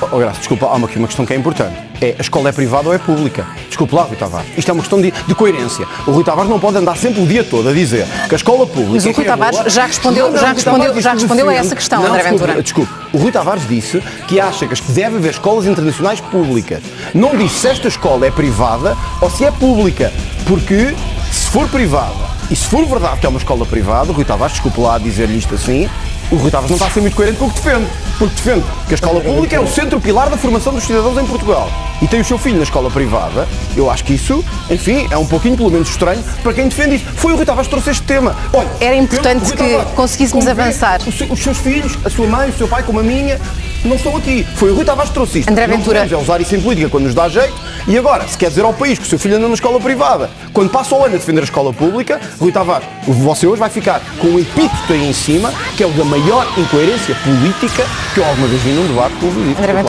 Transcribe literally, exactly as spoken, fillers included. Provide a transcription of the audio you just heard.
Oh, Graça, desculpa, há uma, uma questão que é importante. É, a escola é privada ou é pública? Desculpe lá, Rui Tavares. Isto é uma questão de, de coerência. O Rui Tavares não pode andar sempre o dia todo a dizer que a escola pública... Mas o Rui é Tavares boa. já respondeu, Não, não, já o Rui respondeu, Tavares já disse respondeu a defende- essa questão, não, André desculpe, Ventura. Desculpe, o Rui Tavares disse que acha que deve haver escolas internacionais públicas. Não disse se esta escola é privada ou se é pública. Porque se for privada e se for verdade que é uma escola privada, o Rui Tavares, desculpe lá dizer-lhe isto assim, o Rui Tavares não está a ser muito coerente com o que defende. Porque defende que a escola pública é o centro pilar da formação dos cidadãos em Portugal. E tem o seu filho na escola privada. Eu acho que isso, enfim, é um pouquinho pelo menos estranho para quem defende isso. Foi o Rui Tavares que trouxe este tema. Olha, Era importante o Rui que Tavares, conseguíssemos como vê, avançar. Os, os seus filhos, a sua mãe, o seu pai, como a minha, não estão aqui. Foi o Rui Tavares que trouxe isto. André Não Ventura. podemos é usar isso em política quando nos dá jeito. E agora, se quer dizer ao país que o seu filho anda na escola privada, quando passa o ano a defender a escola pública, Rui Tavares, você hoje vai ficar com um epíteto aí em cima, que é o da maior incoerência política que eu alguma vez vi num debate televisível.